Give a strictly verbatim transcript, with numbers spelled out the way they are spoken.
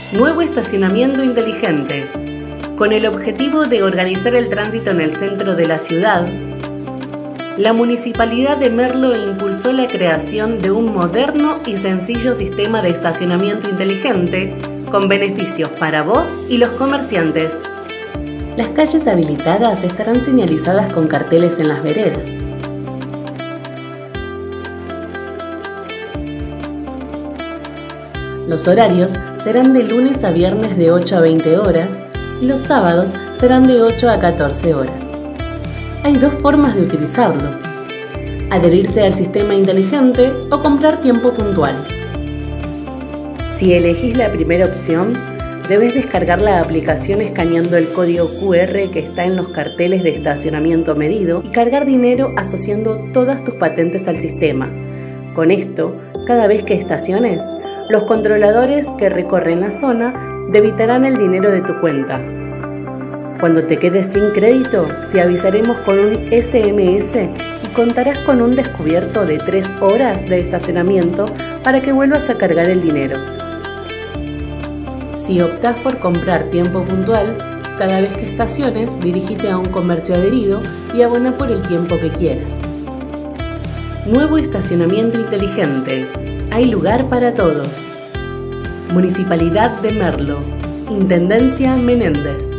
Nuevo estacionamiento inteligente. Con el objetivo de organizar el tránsito en el centro de la ciudad, la Municipalidad de Merlo impulsó la creación de un moderno y sencillo sistema de estacionamiento inteligente con beneficios para vos y los comerciantes. Las calles habilitadas estarán señalizadas con carteles en las veredas. Los horarios serán de lunes a viernes de ocho a veinte horas y los sábados serán de ocho a catorce horas. Hay dos formas de utilizarlo: adherirse al sistema inteligente o comprar tiempo puntual. Si elegís la primera opción, debes descargar la aplicación escaneando el código cu erre que está en los carteles de estacionamiento medido y cargar dinero asociando todas tus patentes al sistema. Con esto, cada vez que estaciones, los controladores que recorren la zona debitarán el dinero de tu cuenta. Cuando te quedes sin crédito, te avisaremos con un ese eme ese y contarás con un descubierto de tres horas de estacionamiento para que vuelvas a cargar el dinero. Si optás por comprar tiempo puntual, cada vez que estaciones, dirígete a un comercio adherido y abona por el tiempo que quieras. Nuevo estacionamiento inteligente. Hay lugar para todos. Municipalidad de Merlo. Intendencia Menéndez.